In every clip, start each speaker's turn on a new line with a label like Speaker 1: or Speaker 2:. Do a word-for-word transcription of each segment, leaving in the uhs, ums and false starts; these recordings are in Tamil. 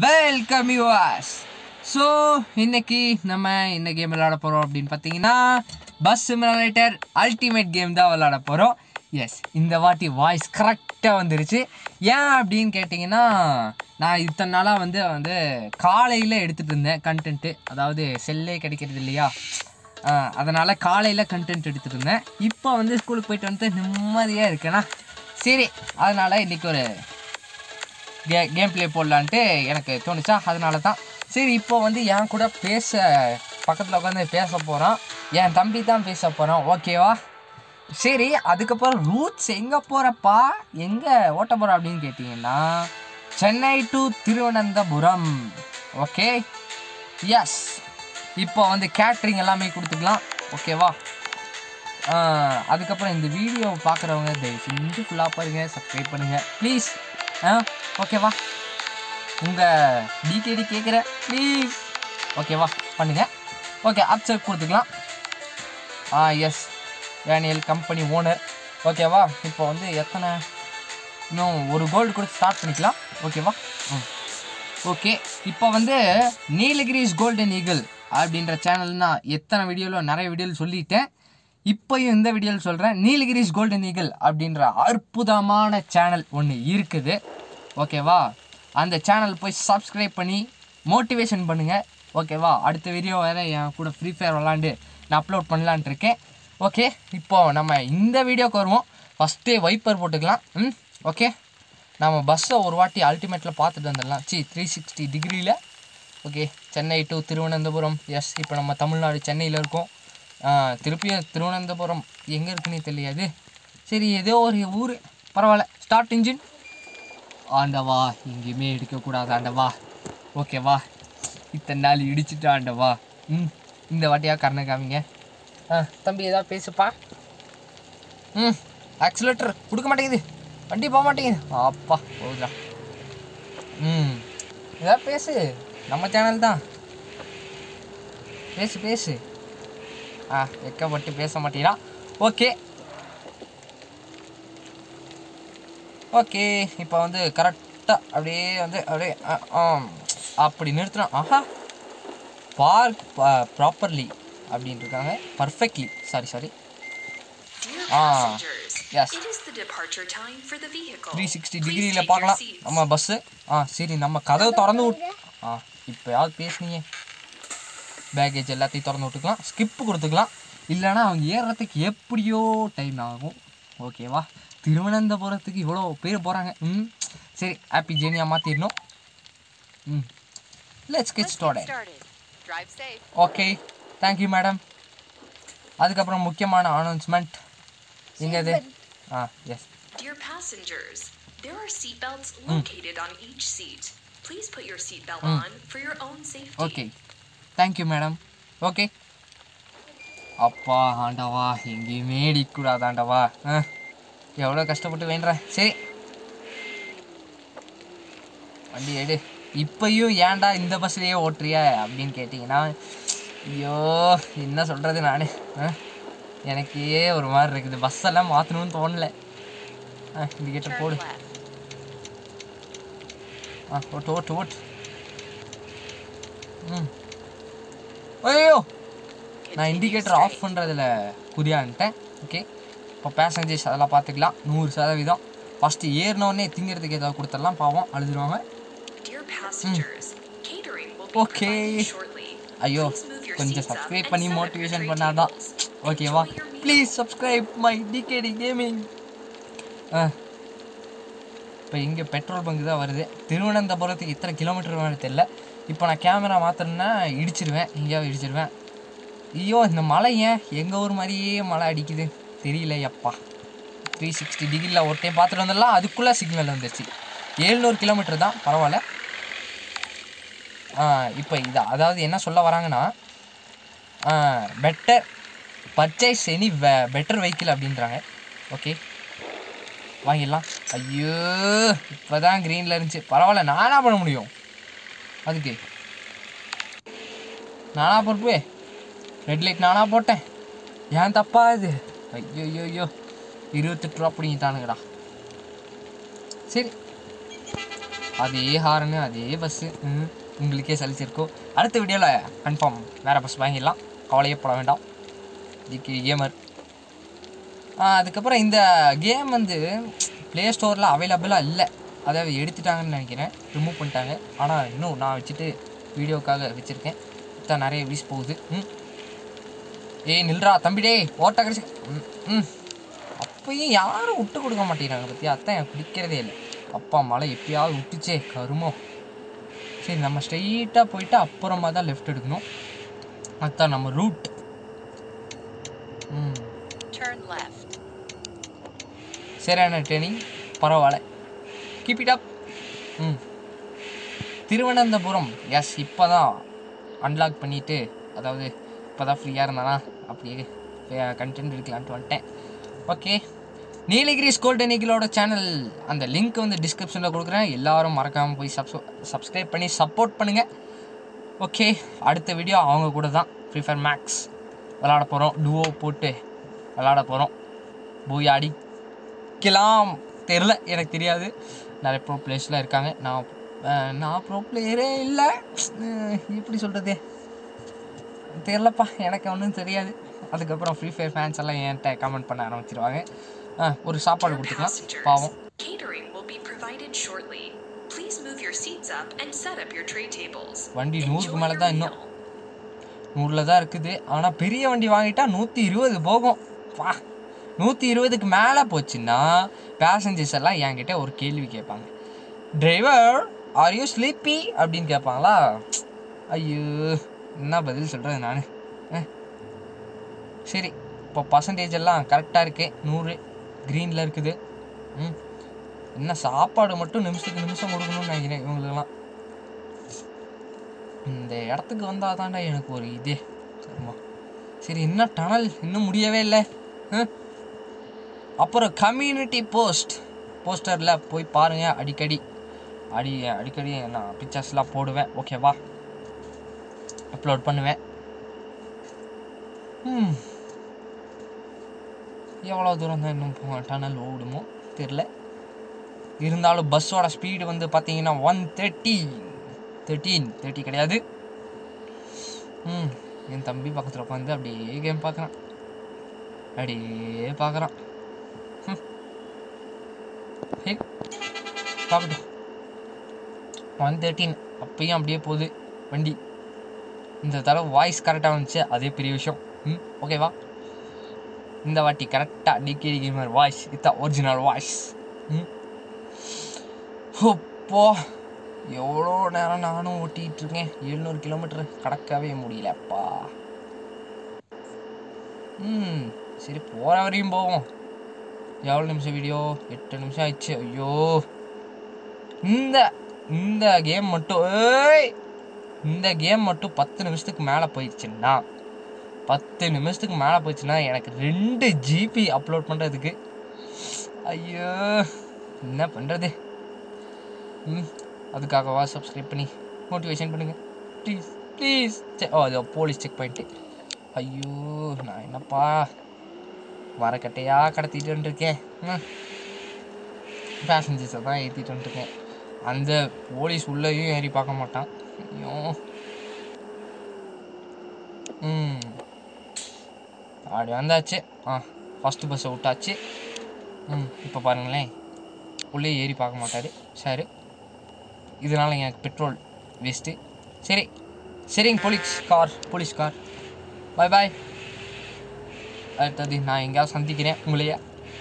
Speaker 1: Welcome viewers. ஸோ இன்னைக்கு நம்ம இந்த கேம் விளையாட போகிறோம் அப்படின்னு பார்த்தீங்கன்னா பஸ் சிமுலேட்டர் அல்டிமேட் கேம் தான் விளையாட போகிறோம். எஸ், இந்த வாட்டி வாய்ஸ் கரெக்டாக வந்துருச்சு. ஏன் அப்படின்னு கேட்டிங்கன்னா, நான் இத்தனை நாளாக வந்து வந்து காலையில் எடுத்துகிட்டு இருந்தேன் கண்டென்ட்டு, அதாவது செல்லே கிடைக்கிறது இல்லையா, அதனால் காலையில் கண்டென்ட் எடுத்துகிட்டு இருந்தேன். இப்போ வந்து ஸ்கூலுக்கு போயிட்டு வந்து நிம்மதியாக இருக்கேன்னா, சரி அதனால் இன்றைக்கி ஒரு கே கேம் ப்ளே போடலான்ட்டு எனக்கு தோணுச்சா, அதனால தான் சரி இப்போ வந்து என் கூட பேச பக்கத்தில் உட்காந்து பேச போகிறான். என் தம்பி தான் பேச போகிறான், ஓகேவா? சரி, அதுக்கப்புறம் ரூட்ஸ் எங்கே போகிறப்பா, எங்கே ஓட்ட போகிறோம் அப்படின்னு கேட்டிங்கன்னா, Chennai to Thiruvananthapuram. Okay, yes. இப்போ வந்து கேட்ரிங் எல்லாமே கொடுத்துக்கலாம், ஓகேவா? அதுக்கப்புறம் இந்த வீடியோ பார்க்குறவங்க தயவு செஞ்சு ஃபுல்லாக பாருங்கள், சப்ஸ்கிரைப் பண்ணுங்கள் ப்ளீஸ். ஆ ஓகேவா? உங்கள் டி கே டி கேட்குற ப்ளீஸ், ஓகேவா? பண்ணுங்கள். ஓகே, அப்செட் கொடுத்துக்கலாம். ஆ எஸ், டேனியல் கம்பெனி ஓனர், ஓகேவா? இப்போ வந்து எத்தனை, இன்னும் ஒரு கோல்டு கொடுத்து ஸ்டார்ட் பண்ணிக்கலாம், ஓகேவா? ம் ஓகே. இப்போ வந்து நீலகிரிஸ் கோல்டன் ஈகிள் அப்படின்ற சேனல் நான் எத்தனை வீடியோவில் நிறைய வீடியோவில் சொல்லிட்டேன். இப்போயும் இந்த வீடியோவில் சொல்கிறேன், நீலகிரிஸ் கோல்டன் ஈகிள் அப்படின்ற அற்புதமான சேனல் ஒன்று இருக்குது, ஓகேவா? அந்த சேனல் போய் சப்ஸ்கிரைப் பண்ணி மோட்டிவேஷன் பண்ணுங்கள், ஓகேவா? அடுத்த வீடியோ வேறு என் கூட ஃப்ரீ ஃபயர் விளாண்டு நான் அப்லோட் பண்ணலான்ட்டு இருக்கேன். ஓகே, இப்போது நம்ம இந்த வீடியோக்கு வருவோம். ஃபஸ்ட்டே வைப்பர் போட்டுக்கலாம். ம் ஓகே, நம்ம பஸ்ஸை ஒரு வாட்டி அல்டிமேட்டில் பார்த்துட்டு வந்துடலாம். சி த்ரீ சிக்ஸ்டி டிகிரியில். Okay, Chennai to Thiruvananthapuram. Yes, இப்போ நம்ம தமிழ்நாடு சென்னையில் இருக்கோம். திருப்பியும் திருவனந்தபுரம் எங்கே இருக்குன்னு தெரியாது. சரி, ஏதோ ஒரு ஊர், பரவாயில்ல. Start engine. ஆண்டவா, எங்கேயுமே எடுக்கக்கூடாது ஆண்டவா, ஓகேவா? இத்தனை நாள் இடிச்சிட்டு ஆண்டவா. ம் இந்த வாட்டியாக கரணை காமிங்க. ஆ தம்பி, ஏதாவது பேசுப்பா. ம் ஆக்சிலேட்டர் கொடுக்க மாட்டேங்குது, வண்டி போக மாட்டேங்குது. அப்பா போகுதா? ம் ஏதாவது பேசு, நம்ம சேனல் தான், பேசு பேசு. ஆ வெக்கப்பட்டு பேச மாட்டீங்களா? Okay okay. இப்போ வந்து கரெக்டாக அப்படியே வந்து அப்படியே அப்படி நிறுத்தினோம். ஆஹா, பார்க் ப்ராப்பர்லி அப்படின்னு இருக்காங்க, பர்ஃபெக்ட்லி. சாரி சாரி ஆ எஸ், த்ரீ சிக்ஸ்டி டிகிரியில் பார்க்கலாம் நம்ம பஸ்ஸு. ஆ சரி, நம்ம கதவை திறந்து விட் ஆ இப்போ யாவது பேசுனீங்க, பேக்கேஜ் எல்லாத்தையும் திறந்து விட்டுக்கலாம், ஸ்கிப்பு கொடுத்துக்கலாம். இல்லைனா அவங்க ஏறுறதுக்கு எப்படியோ டைம் ஆகும், ஓகேவா? திருவனந்தபுரத்துக்கு இவ்வளோ பேர் போகிறாங்க. ம் சரி, ஹாப்பி ஜேர்னியாக மாற்றிடணும். ம் let's get started. Okay, thank you madam. அதுக்கப்புறம் முக்கியமான அனௌன்ஸ்மெண்ட் எங்கே இது? ஆ yes.
Speaker 2: Dear passengers, there are seat belts located on each seat. Please put your seat belt on for your own safety.
Speaker 1: Okay. Thank you madam. Okay. அப்பா ஆண்டவா, எங்கேயுமே இடிக்கூடாது ஆண்டவா. ஆ எவ்வளோ கஷ்டப்பட்டு வேண்டுறேன். சரி, வண்டி எடு. இப்போயும் ஏன்டா இந்த பஸ்லேயே ஓட்டுறியா அப்படின்னு கேட்டிங்கன்னா, ஐயோ என்ன சொல்கிறது நானே. ஆ எனக்கே ஒரு மாதிரி இருக்குது, பஸ்ஸெல்லாம் மாற்றணும்னு தோணலை. ஆ இண்டிகேட்டர் போடு. ஆ ஓட்டு ஓட்டு ஓட்டு. ம் ஐயோ, நான் இண்டிகேட்டர் ஆஃப் பண்ணுறதில் குறியான்ட்டேன். ஓகே, இப்போ பேசஞ்சர்ஸ் அதெல்லாம் பார்த்துக்கலாம். நூறு சதவீதம் ஃபஸ்ட்டு ஏறினோடனே திங்கிறதுக்கு ஏதாவது கொடுத்துடலாம், பாவம் அழுதுருவாங்க. ஓகே, ஐயோ கொஞ்சம் சப்ஸ்கிரைப் பண்ணி மோட்டிவேஷன் பண்ணாதான், ஓகேவா? Please subscribe my T K T gaming. ஆ இப்போ இங்கே பெட்ரோல் பங்கு தான் வருது. திருவனந்தபுரத்துக்கு இத்தனை கிலோமீட்டர் வேணும் தெரியல. இப்போ நான் கேமரா மாற்றினா இடிச்சிருவேன், எங்கேயாவது இடிச்சிருவேன். ஐயோ இந்த மழை ஏன் எங்கள் ஊர் மாதிரியே மழை அடிக்குது தெரியல. எப்பா, த்ரீ சிக்ஸ்டி டிகிரியில் ஒரு டைம் பார்த்துட்டு வந்துடலாம், அதுக்குள்ளே சிக்னல் வந்துடுச்சு. ஏழ்நூறு கிலோமீட்டர் தான், பரவாயில்ல. இப்போ இது அதாவது என்ன சொல்ல வராங்கன்னா, பெட்டர் பர்ச்சேஸ் எனி வெ பெட்டர் வெஹிக்கிள் அப்படின்றாங்க. ஓகே, வாங்கிடலாம். ஐயோ இப்போ தான் க்ரீனில் இருந்துச்சு, பரவாயில்ல. நானாக பண்ண முடியும் அதுக்கு, நானாக பொறுப்பு. ரெட் லைட் நானாக போட்டேன், ஏன் தப்பா இது? ஐயோ ஐயோ ஐயோ, இருபத்தெட்டு ரூபா பிடிங்கிட்டானுங்கடா. சரி அதே ஹாரனு அதே பஸ்ஸு. உங்களுக்கே சலிச்சிருக்கும். அடுத்த வீடியோவில் கன்ஃபார்ம் வேறு பஸ் வாங்கிடலாம், கவலையே பட வேண்டாம். TKT gamer. அதுக்கப்புறம் இந்த கேம் வந்து ப்ளே ஸ்டோரில் அவைலபிளாக இல்லை, அதாவது எடுத்துட்டாங்கன்னு நினைக்கிறேன், ரிமூவ் பண்ணிட்டாங்க. ஆனால் இன்னும் நான் வச்சுட்டு வீடியோக்காக வச்சுருக்கேன். தான் நிறைய வீஸ் போகுது. ம் ஏய் நில்றா தம்பிடே, ஓட்ட கடைசி. ம் ம் அப்பயும் யாரும் விட்டு கொடுக்க மாட்டேங்கிறாங்க பற்றி, அதான் எனக்கு பிடிக்கிறதே இல்லை. அப்பா மழை எப்பயாவது விட்டுச்சே கருமோ. சரி நம்ம ஸ்ட்ரெயிட்டாக போயிட்டு அப்புறமா தான் லெஃப்ட் எடுக்கணும், அதுதான் நம்ம ரூட். ம் சரியான ட்ரெயினிங், பரவாயில்ல, கீப் இட் அப். ம் திருவனந்தபுரம். எஸ், இப்போ தான் அன்லாக் பண்ணிவிட்டு, அதாவது இப்போ தான் ஃப்ரீயாக இருந்தானா அப்படியே கண்டென்ட் எடுக்கலான்ட்டு வந்துட்டேன். ஓகே, நீலகிரிஸ் கோல்டன் ஈகிளோட சேனல் அந்த லிங்க் வந்து டிஸ்கிரிப்ஷனில் கொடுக்குறேன். எல்லோரும் மறக்காமல் போய் சப்ஸ் சப்ஸ்கிரைப் பண்ணி சப்போர்ட் பண்ணுங்கள். ஓகே, அடுத்த வீடியோ அவங்க கூட தான் ஃப்ரீ ஃபயர் மேக்ஸ் விளாட போகிறோம். டுவோ போட்டு விளாட போகிறோம். போய் அடிக்கலாம். தெரில, எனக்கு தெரியாது. நிறைய ப்ரோ பிளேயர்ஸ்லாம் இருக்காங்க. நான் நான் ப்ரோ பிளேயரே இல்லை, எப்படி சொல்கிறது தெரிலப்பா, எனக்கு ஒன்றும் தெரியாது. அதுக்கப்புறம் ஃப்ரீ ஃபயர் ஃபேன்ஸ் எல்லாம் என்கிட்ட கமெண்ட் பண்ண ஆரம்பிச்சிருவாங்க. ஒரு சாப்பாடு கொடுத்துக்கலாம் பாவம். வண்டி நூறுக்கு மேலே தான், இன்னும் நூறில் தான் இருக்குது. ஆனால் பெரிய வண்டி வாங்கிட்டா நூற்றி இருபது போகும். வா, நூற்றி இருபதுக்கு மேலே போச்சுன்னா பேசஞ்சர்ஸ் எல்லாம் என்கிட்ட ஒரு கேள்வி கேட்பாங்க, டிரைவர் ஆர் யூ ஸ்லீப்பி அப்படின்னு கேட்பாங்களா. ஐயோ, என்ன பதில் சொல்கிறது நான். சரி, இப்போ பர்சன்டேஜ் எல்லாம் கரெக்டாக இருக்குது, நூறு க்ரீனில் இருக்குது. ம் என்ன சாப்பாடு மட்டும் நிமிஷத்துக்கு நிமிஷம் கொடுக்கணும்னு நினைக்கிறேன் இவங்களுக்கெல்லாம். இந்த இடத்துக்கு வந்தால் தாண்டா எனக்கு ஒரு இதே சரிம்மா. சரி, இன்னும் டனல் இன்னும் முடியவே இல்லை. அப்புறம் கம்யூனிட்டி போஸ்ட் போஸ்டரில் போய் பாருங்கள், அடிக்கடி அடி அடிக்கடி நான் பிக்சர்ஸ்லாம் போடுவேன். ஓகேவா, அப்லோட் பண்ணுவேன். ம் எவ்வளோ தூரம் தான் இன்னும் டனல் ஓடுமோ தெரில. இருந்தாலும் பஸ்ஸோட ஸ்பீடு வந்து பார்த்தீங்கன்னா ஒன் தேர்ட்டி தேர்ட்டீன் தேர்ட்டி கிடையாது. ம் என் தம்பி பக்கத்தில் உட்காந்து அப்படியே கேம் பார்க்குறான், அப்படியே பார்க்குறான். ம் சரி பார்க்கட்டும். ஒன் தேர்ட்டீன் அப்பயும் அப்படியே போகுது வண்டி. இந்த தடவை வாய்ஸ் கரெக்டாக வந்துச்சு, அதே பெரிய விஷயம். ம் ஓகேவா, இந்த வாட்டி கரெக்டாக டிகேடி கேமர் வாய்ஸ், இதுதான் ஒரிஜினல் வாய்ஸ். ம் ஓப்போ எவ்வளோ நேரம் நானும் ஓட்டிகிட்டு இருக்கேன், எழுநூறு கிலோமீட்டரு கடக்கவே முடியலப்பா. ம் சரி, போகிற வரையும் போவோம். எவ்வளோ நிமிஷம் வீடியோ? எட்டு நிமிஷம் ஆயிடுச்சு. ஐயோ, இந்த இந்த கேம் மட்டும் ஏய் இந்த கேம் மட்டும் பத்து நிமிஷத்துக்கு மேலே போயிடுச்சுன்னா பத்து நிமிஷத்துக்கு மேலே போயிடுச்சுன்னா எனக்கு ரெண்டு ஜிபி அப்லோட் பண்ணுறதுக்கு. ஐயோ, என்ன பண்ணுறது? ம் அதுக்காகவா சப்ஸ்கிரைப் பண்ணி மோட்டிவேஷன் பண்ணுங்கள் ப்ளீஸ் ப்ளீஸ். சே ஓ அது போலீஸ் செக் பாயிண்ட்டு. ஐயோ, நான் என்னப்பா வரக்கட்டையாக கடத்திட்டு வந்துருக்கேன். ம் பேசஞ்சர்ஸை தான் ஏற்றிட்டு வந்துருக்கேன். அந்த போலீஸ் உள்ளேயும் ஏறி பார்க்க மாட்டான். ஐயோ, ம் அப்படி வந்தாச்சு. ஆ ஃபஸ்ட்டு பஸ்ஸை விட்டாச்சு. ம் இப்போ பாருங்களேன், உள்ளே ஏறி பார்க்க மாட்டார் சார். இதனால் எனக்கு பெட்ரோல் வேஸ்ட்டு. சரி சரிங்க, police car police car bye bye. அடுத்தது நான் எங்கேயாவது சந்திக்கிறேன் உங்களையா.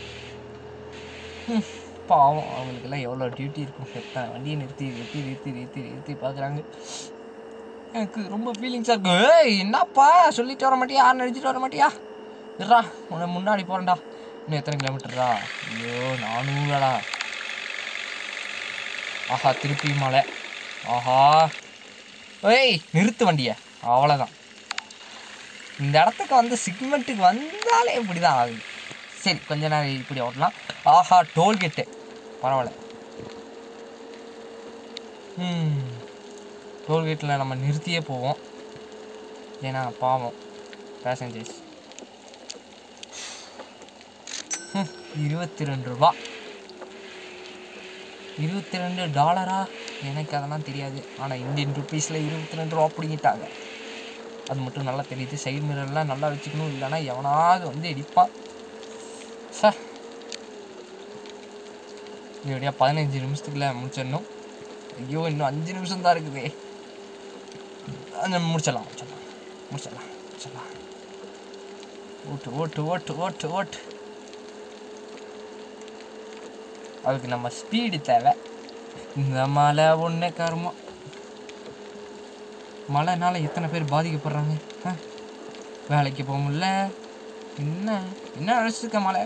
Speaker 1: ம் பாவம், அவங்களுக்கெல்லாம் எவ்வளோ டியூட்டி இருக்கும். எத்தனை வண்டியை நிறுத்தி நிறுத்தி நிறுத்தி நிறுத்தி நிறுத்தி பார்க்குறாங்க. எனக்கு ரொம்ப ஃபீலிங்ஸாக இருக்கும். ஏய் என்னப்பா சொல்லிட்டு வர மாட்டியா, யார் நினச்சிட்டு வர மாட்டியா? இருடா, உன்னை முன்னாடி போகிறேன்டா. இன்னும் எத்தனை கிலோமீட்டரா? ஐயோ நானூறாடா. ஆஹா, திருப்பி மலை. ஆஹா, ஏய் நிறுத்து வண்டியை, அவ்வளோதான். இந்த இடத்துக்கு வந்து சிக்மெண்ட்டுக்கு வந்தாலே இப்படி தான் ஆகுது. சரி, கொஞ்ச நேரம் இப்படி ஓட்டலாம். ஆஹா, டோல்கேட்டு பரவாயில்ல. ம் டோல்கேட்டில் நம்ம நிறுத்தியே போவோம், ஏன்னா பாவம் பேசஞ்சர்ஸ். இருபத்தி ரெண்டு ரூபா இருபத்தி ரெண்டு டாலரா? எனக்கு அதெல்லாம் தெரியாது. ஆனால் இந்தியன் ருப்பீஸில் இருபத்தி ரெண்டு ரூபா பிடிங்கிட்டாங்க. அது மட்டும் நல்லா தெரியுது. சைடு மிரர்லாம் நல்லா வச்சுக்கணும், இல்லைனா எவனாவது வந்து இடிப்பான் சார். இந்த வீடியோ பதினஞ்சு நிமிஷத்துக்குள்ள முடிச்சிடணும். ஐயோ இன்னும் அஞ்சு நிமிஷம் தான் இருக்குது. முடிச்சிடலாம் முடிச்சிடலாம் முடிச்சிடலாம் முடிச்சிடலாம். ஓட்டு ஓட்டு ஓட்டு ஓட்டு ஓட்டு. அதுக்கு நம்ம ஸ்பீடு தேவை. இந்த மழை ஒன்றே காரணம். மழைனால எத்தனை பேர் பாதிக்கப்படுறாங்க. வேலைக்கு போக முடியல. என்ன என்ன அழைச்சிருக்க மழை.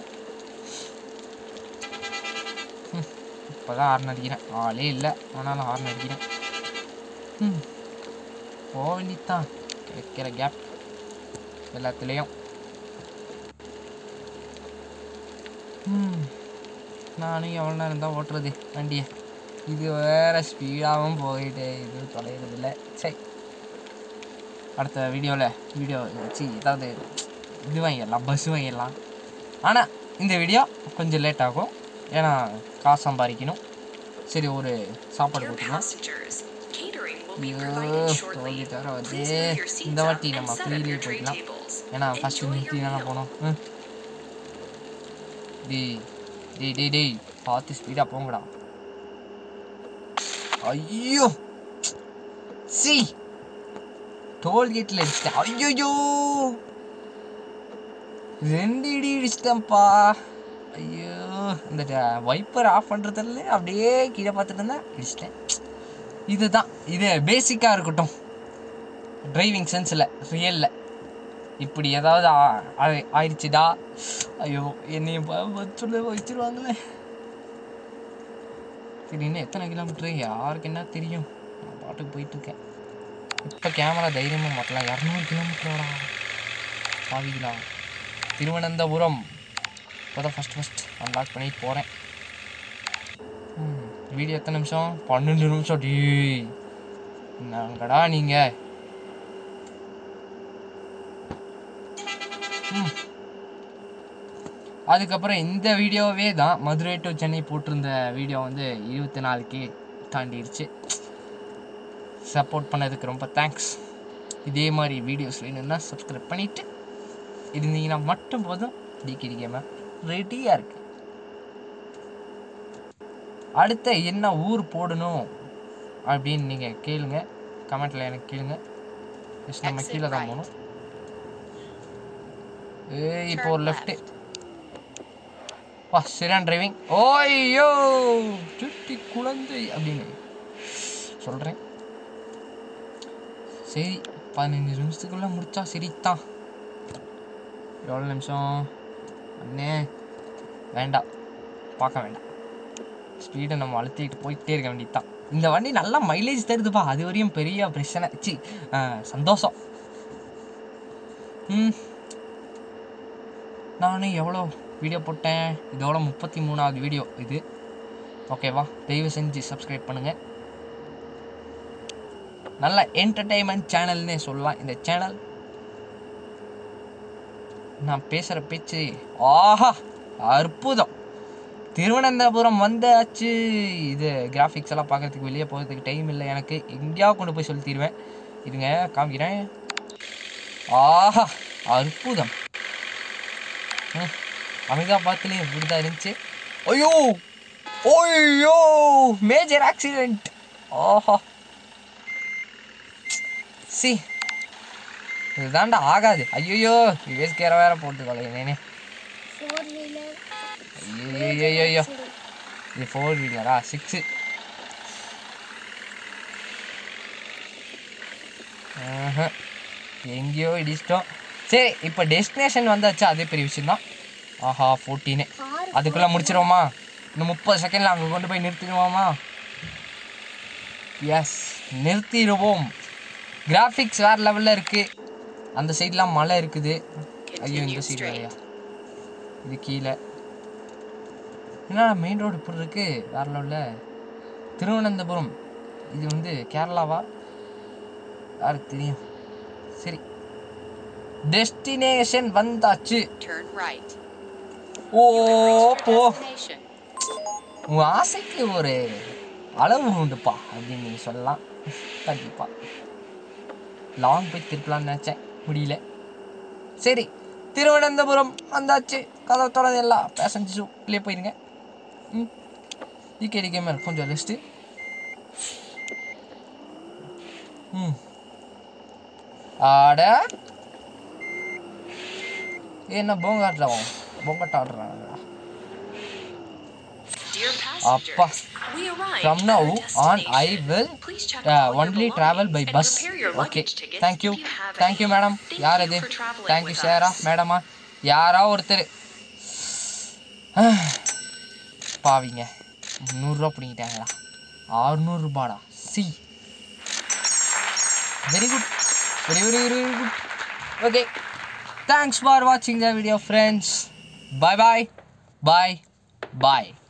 Speaker 1: இப்போ தான் ஹார்ன் அடிக்கிறேன். ஆளே இல்லை, ஆனாலும் ஹார்ன் அடிக்கிறேன். ம் போக வேண்டியதான். கிடைக்கிற கேப் எல்லாத்துலேயும். ம் நானும் எவ்வளோ நேரம் தான் ஓட்டுறது வண்டியை. இது வேறு ஸ்பீடாகவும் போயிட்டு இது தொலைகிறதில்ல. சரி, அடுத்த வீடியோவில் வீடியோ வச்சு ஏதாவது இது வாங்கிடலாம், பஸ் வாங்கிடலாம். ஆனால் இந்த வீடியோ கொஞ்சம் லேட் ஆகும், ஏன்னா காசு சம்பாதிக்கணும். சரி, ஒரு சாப்பாடு கொடுத்துக்கலாம். ஐயோ தவிர வந்து இந்த வாட்டி நம்ம ஃப்ரீலேயே போய்க்கலாம். ஏன்னா ஃபஸ்ட்டு நிறுத்தி தானே போனோம். ம் டேய் டேய் டேய் டேய் பார்த்து ஸ்பீடாக போங்கடா. ஐயோ சி டோல்கேட்டில் அடிச்சிட்டேன். ஐயோ ரெண்டு இடி இடிச்சிட்டேன்ப்பா. ஐயோ இந்த வைப்பர் ஆஃப் பண்ணுறதில்ல, அப்படியே கீழே பார்த்துட்டு இருந்தேன், இடிச்சிட்டேன். இதுதான், இது பேசிக்காக இருக்கட்டும் டிரைவிங் சென்ஸில். ரியலில் இப்படி ஏதாவது ஆயிடுச்சுடா, ஐயோ என்னையும் சொல்ல வச்சிருவாங்களே. சரி, இன்னும் எத்தனை கிலோமீட்டரு யாருக்கு என்ன தெரியும். நான் பாட்டுக்கு போயிட்டுருக்கேன். இப்போ கேமரா தைரியமாக மாற்றலாம். இரநூறு கிலோமீட்டரோடா பாவிங்களா. திருவனந்தபுரம் இப்போ தான் ஃபஸ்ட் ஃபஸ்ட் அன்லாக் பண்ணிட்டு போகிறேன். ம் வீடியோ எத்தனை நிமிஷம்? பன்னெண்டு நிமிஷம். டீ நாங்கடா நீங்கள். ம் அதுக்கப்புறம் இந்த வீடியோவே தான் மதுரை டு சென்னை போட்டிருந்த வீடியோ வந்து இருபத்தி நாலுக்கே தாண்டிடுச்சு. சப்போர்ட் பண்ணதுக்கு ரொம்ப தேங்க்ஸ். இதே மாதிரி வீடியோஸ் வேணும்னா சப்ஸ்கிரைப் பண்ணிவிட்டு இருந்தீங்கன்னா மட்டும் போதும். டி கே டி கேம ரெடியாக இருக்கு. அடுத்த என்ன ஊர் போடணும் அப்படின்னு நீங்கள் கேளுங்க, கமெண்ட்டில் எனக்கு கேளுங்க. ஜஸ்ட் நம்ம கீழே தான் போகணும். ஏ இப்போ ஒரு லெஃப்ட்டு. வா சரியான டிரைவிங். ஓய்யோ சுட்டி குழந்தை அப்படின்னு சொல்கிறேன். சரி, பதினஞ்சு நிமிஷத்துக்குள்ளே முடித்தா சரித்தான். எவ்வளோ நிமிஷம் அண்ணே? வேண்டாம், பார்க்க வேண்டாம். ஸ்பீடை நம்ம அழுத்திக்கிட்டு போயிட்டே இருக்க வேண்டியதுதான். இந்த வண்டி நல்லா மைலேஜ் தருதுப்பா, அது வரையும் பெரிய பிரச்சனை. சி சந்தோஷம். ம் நானும் எவ்வளோ வீடியோ போட்டேன், இதோட முப்பத்தி மூணாவது வீடியோ இது. ஓகேவா, தயவு செஞ்சு சப்ஸ்கிரைப் பண்ணுங்கள். நல்ல என்டர்டெயின்மெண்ட் சேனல்னே சொல்லலாம் இந்த சேனல். நான் பேசுகிற பேச்சு ஆஹா அற்புதம். திருவனந்தபுரம் வந்தாச்சு. இது கிராஃபிக்ஸ் எல்லாம் பார்க்குறதுக்கு வெளியே போகிறதுக்கு டைம் இல்லை எனக்கு. எங்கேயாவது கொண்டு போய் சொல்லி தருவேன். இருங்க காமிக்கிறேன். ஆஹா அற்புதம். ம் அமிதாபாத்லேயும் இப்படி தான் இருந்துச்சு. ஐயோ ஓய்யோ மேஜர் ஆக்சிடெண்ட். ஆஹா சி இதுதாண்டா ஆகாது. ஐயோ யூஎஸ்கேர வேற போட்டுக்கோல என்னே. ஐயோ இது ஃபோர் வீலரா? சிக்ஸு. எங்கேயோ இடிச்சிட்டோம். சரி, இப்போ டெஸ்டினேஷன் வந்தாச்சு, அதே பெரிய விஷயம்தான். ஆஹா ஃபோர்டீனு. அதுக்குள்ளே முடிச்சிருவோமா? இன்னும் முப்பது செகண்டில் அங்கே கொண்டு போய் நிறுத்திடுவோமா? எஸ் நிறுத்திடுவோம். கிராஃபிக்ஸ் வேறு லெவலில் இருக்குது. அந்த சைட்லாம் மலை இருக்குது. ஐயோ இந்த சைடு வேறையா? இது கீழே. ஏன்னா மெயின் ரோடு இப்படி இருக்குது வேறு லெவலில். திருவனந்தபுரம் இது வந்து கேரளாவா யாருக்கு தெரியும். சரி, டெஸ்டினேஷன் வந்தாச்சு. ஓ போ, உன் ஆசைக்கு ஒரு அளவு உண்டுப்பா அப்படின்னு நீங்கள் சொல்லலாம். கண்டிப்பாக லாங் போய் திருப்பலான்னு நினச்சேன், முடியல. சரி, திருவனந்தபுரம் வந்தாச்சு. கதை தொடர்ந்து எல்லா பேசஞ்சர்ஸும் வெளியே போயிருங்க. ம் டிகேடி கேமர் கொஞ்சம் ரெஸ்ட்டு. ம் ஆட என்ன போங்காட்டில் வாங்க, போங்காட்ட ஆடுறாங்களா? அப்பா, from now on I will uh, only travel by bus. Okay, thank you, thank you madam. யார் இது? Thank you சாரா மேடமா, யாரா ஒருத்தர். பாவிங்க, நூறுரூவா பிடிங்கிட்டாங்களா? அறுநூறுபாடா. சி, very good, very very very very good. Okay, thanks for வாட்சிங் the video friends. Bye bye bye bye.